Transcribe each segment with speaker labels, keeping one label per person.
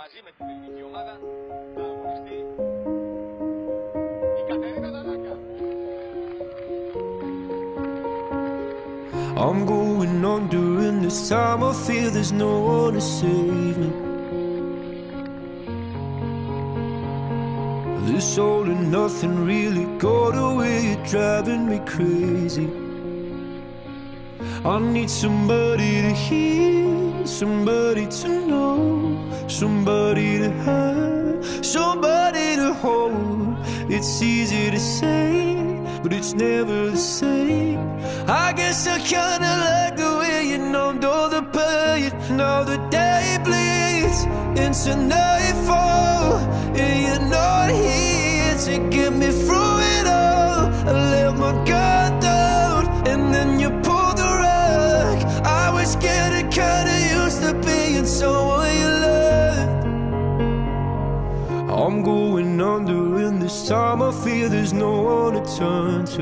Speaker 1: μαζί με την ελληνική ομάδα θα αγωνιστεί η Κατερίνα Δαλάκα.
Speaker 2: I'm going on during this time. I feel there's no one to save me. This all and nothing really got away. You're driving me crazy. I need somebody to hear, somebody to know, somebody to have, somebody to hold. It's easy to say, but it's never the same. I guess I kinda like the way you numbed all the pain. Now the day bleeds into nightfall, and you're not here to get me through it all. I let my guard down, and then you pulled the rug. I was getting kinda used to being someone you loved. I'm going under, and this time I feel there's no one to turn to.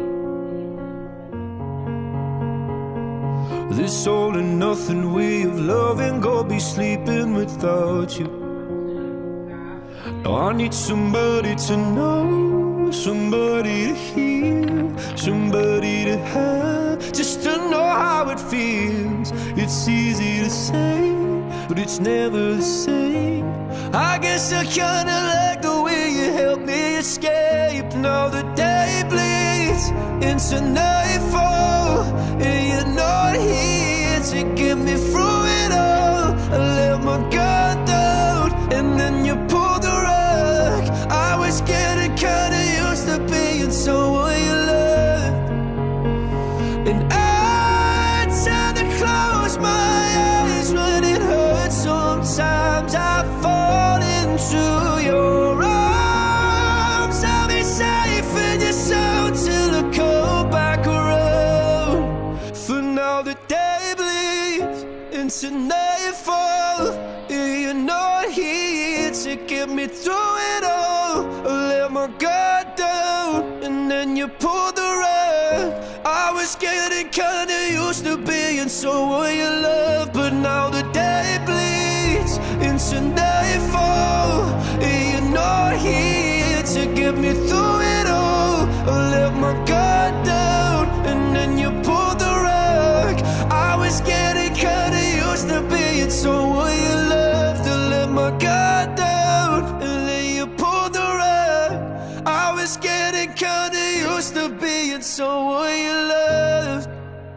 Speaker 2: This all and nothing way of loving, go be sleeping without you. Now I need somebody to know, somebody to hear, somebody to have, just to know how it feels. It's easy to say, but it's never the same. I guess I kinda like the way you help me escape. Now the day bleeds into nightfall, and you're not here to get me through it all. I let my guard down, and then you pulled the rug. I was getting kinda used to being someone you loved, and I tend to close my eyes when it hurts. Sometimes I fall into your arms. I'll be safe in your soul till I come back around. For now the day bleeds into nightfall, and you're not here to get me through it all. I let my guard down, and then you pulled the rug. I was getting kinda used to being someone you love, but now the day bleeds into nightfall, and you're not here to get me through it all. I let my guard down, and then you pulled the rug. I was getting kinda used to being someone you loved. I let my guard down, and then you pulled the rug. I was getting kinda used to being someone you loved.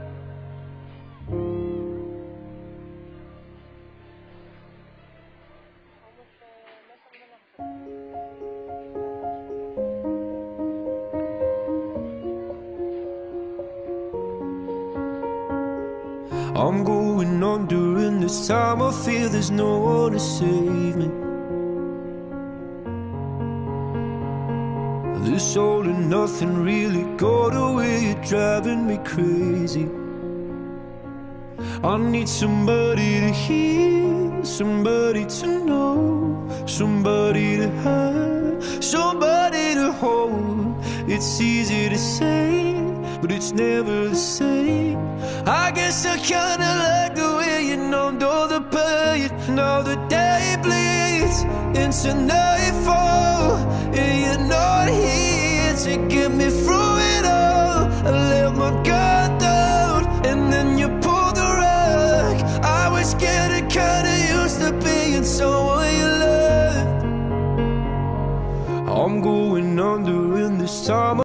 Speaker 2: I'm going on during this time. I feel there's no one to save me. This all and nothing really got away. You're driving me crazy. I need somebody to hear, somebody to know, somebody to have, somebody to hold. It's easy to say, but it's never the same. I guess I kinda like the way you numbed all the pain. Now the day bleeds into nightfall, and you're not here to get me through it all. I let my guard down, and then you pulled the rug. I was getting kinda used to being someone you loved. I'm going under, in this time